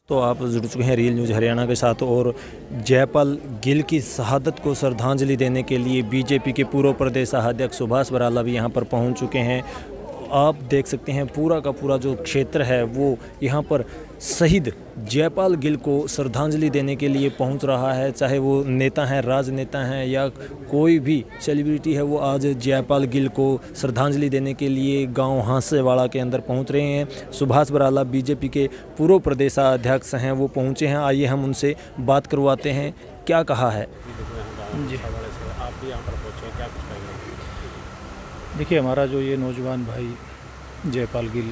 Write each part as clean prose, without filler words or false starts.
तो आप जुड़ चुके हैं रियल न्यूज़ हरियाणा के साथ और जयपाल गिल की शहादत को श्रद्धांजलि देने के लिए बीजेपी के पूर्व प्रदेश अध्यक्ष सुभाष बराला भी यहां पर पहुंच चुके हैं। आप देख सकते हैं पूरा का पूरा जो क्षेत्र है वो यहां पर शहीद जयपाल गिल को श्रद्धांजलि देने के लिए पहुंच रहा है। चाहे वो नेता हैं, राजनेता हैं या कोई भी सेलिब्रिटी है, वो आज जयपाल गिल को श्रद्धांजलि देने के लिए गांव हांसेवाड़ा के अंदर पहुंच रहे हैं। सुभाष बराला बीजेपी के पूर्व प्रदेश अध्यक्ष हैं, वो पहुंचे हैं। आइए हम उनसे बात करवाते हैं, क्या कहा है जी। आप भी यहाँ पर पहुँचे, क्या कुछ कहेंगे? देखिए, हमारा जो ये नौजवान भाई जयपाल गिल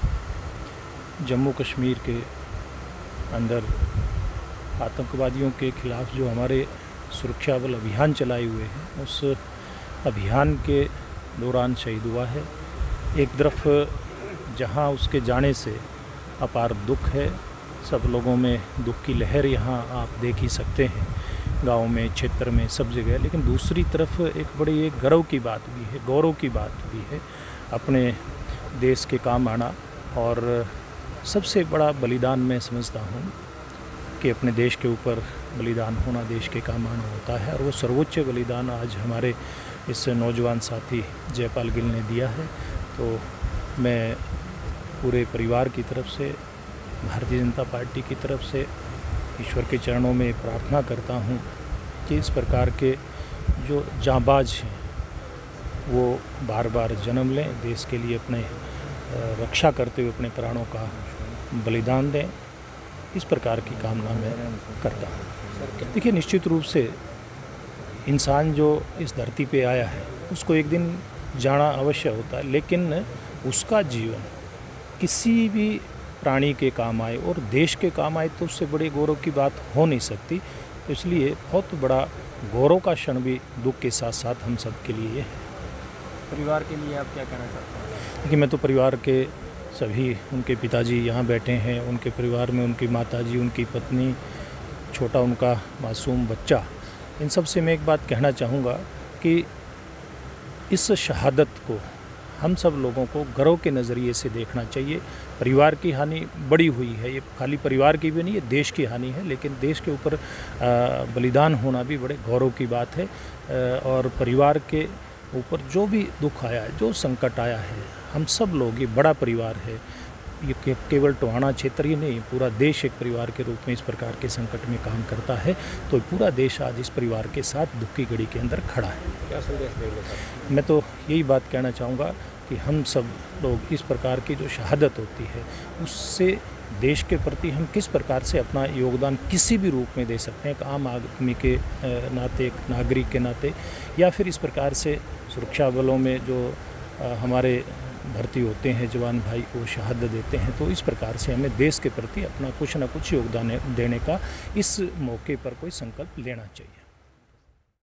जम्मू कश्मीर के अंदर आतंकवादियों के ख़िलाफ़ जो हमारे सुरक्षा बल अभियान चलाए हुए हैं, उस अभियान के दौरान शहीद हुआ है। एक तरफ जहां उसके जाने से अपार दुख है, सब लोगों में दुख की लहर यहाँ आप देख ही सकते हैं, गाँव में, क्षेत्र में, सब जगह। लेकिन दूसरी तरफ एक बड़ी एक गर्व की बात भी है, गौरव की बात भी है, अपने देश के काम आना। और सबसे बड़ा बलिदान मैं समझता हूँ कि अपने देश के ऊपर बलिदान होना देश के काम आना होता है, और वो सर्वोच्च बलिदान आज हमारे इस नौजवान साथी जयपाल गिल ने दिया है। तो मैं पूरे परिवार की तरफ से, भारतीय जनता पार्टी की तरफ से ईश्वर के चरणों में प्रार्थना करता हूँ कि इस प्रकार के जो जांबाज हैं वो बार बार जन्म लें, देश के लिए अपने रक्षा करते हुए अपने प्राणों का बलिदान दें। इस प्रकार की कामना मैं करता हूँ। देखिए, निश्चित रूप से इंसान जो इस धरती पे आया है उसको एक दिन जाना अवश्य होता है, लेकिन उसका जीवन किसी भी प्राणी के काम आए और देश के काम आए तो उससे बड़े गौरव की बात हो नहीं सकती। तो इसलिए बहुत बड़ा गौरव का क्षण भी दुख के साथ साथ हम सब के लिए है। परिवार के लिए आप क्या कहना चाहते हैं? देखिए, मैं तो परिवार के सभी, उनके पिताजी यहाँ बैठे हैं, उनके परिवार में उनकी माताजी, उनकी पत्नी, छोटा उनका मासूम बच्चा, इन सब से मैं एक बात कहना चाहूँगा कि इस शहादत को हम सब लोगों को गर्व के नज़रिए से देखना चाहिए। परिवार की हानि बड़ी हुई है, ये खाली परिवार की भी नहीं, ये देश की हानि है, लेकिन देश के ऊपर बलिदान होना भी बड़े गौरव की बात है। और परिवार के ऊपर जो भी दुख आया है, जो संकट आया है, हम सब लोग, ये बड़ा परिवार है, ये केवल टोहाना क्षेत्र ही नहीं, पूरा देश एक परिवार के रूप में इस प्रकार के संकट में काम करता है। तो पूरा देश आज इस परिवार के साथ दुख की घड़ी के अंदर खड़ा है। क्या संदेश देंगे सर? मैं तो यही बात कहना चाहूँगा कि हम सब लोग इस प्रकार की जो शहादत होती है उससे देश के प्रति हम किस प्रकार से अपना योगदान किसी भी रूप में दे सकते हैं, एक आम आदमी के नाते, एक नागरिक के नाते, या फिर इस प्रकार से सुरक्षा बलों में जो हमारे भर्ती होते हैं जवान भाई, वो शहादत देते हैं। तो इस प्रकार से हमें देश के प्रति अपना कुछ न कुछ योगदान देने का इस मौके पर कोई संकल्प लेना चाहिए।